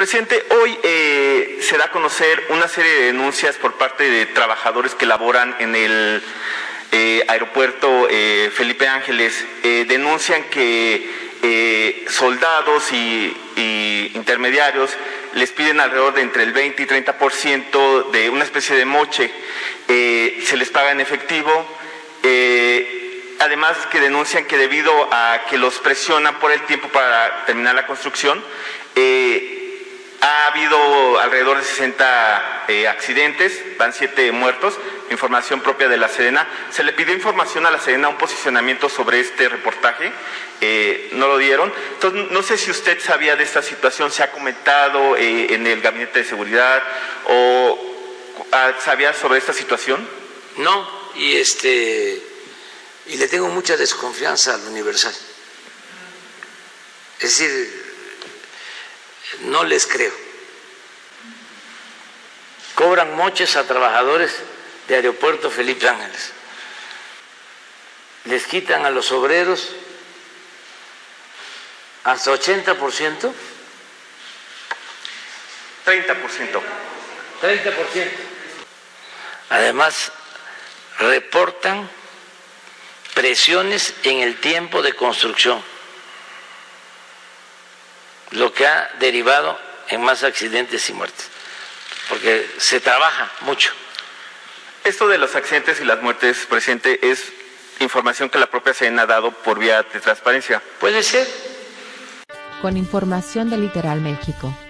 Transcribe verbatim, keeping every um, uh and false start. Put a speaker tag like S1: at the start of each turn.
S1: Presidente, hoy eh, se da a conocer una serie de denuncias por parte de trabajadores que laboran en el eh, aeropuerto eh, Felipe Ángeles. Eh, denuncian que eh, soldados y, y intermediarios les piden alrededor de entre el veinte y treinta por ciento de una especie de moche. Eh, se les paga en efectivo. Eh, además que denuncian que debido a que los presionan por el tiempo para terminar la construcción, eh, ha habido alrededor de sesenta eh, accidentes, van siete muertos, información propia de la Sedena. Se le pidió información a la Sedena, un posicionamiento sobre este reportaje, eh, no lo dieron. Entonces, no sé si usted sabía de esta situación, se ha comentado eh, en el Gabinete de Seguridad, o sabía sobre esta situación.
S2: No, y este y le tengo mucha desconfianza al Universal. Es decir, no les creo. Cobran moches a trabajadores de Aeropuerto Felipe Ángeles. Les quitan a los obreros hasta ochenta por ciento.
S1: treinta por ciento.
S2: treinta por ciento. Además, reportan presiones en el tiempo de construcción, lo que ha derivado en más accidentes y muertes, porque se trabaja mucho.
S1: Esto de los accidentes y las muertes, presidente, es información que la propia Sedena ha dado por vía de transparencia.
S2: Puede ser.
S3: Con información de Literal México.